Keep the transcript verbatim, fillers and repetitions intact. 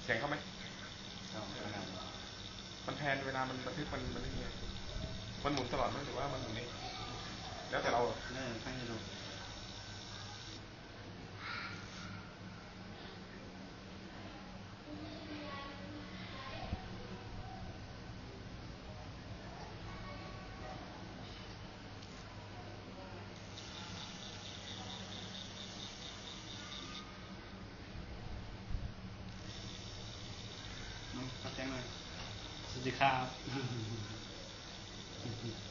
สียงเข้าไหมมันแพนเวลามันบันทึกมันมันนี่มันหมุนตลอดไหมหรือว่ามันหมุนนี่แล้วแต่เราเนี่ยให้ดูน้องแจ้งหน่อยสวัสดีครับ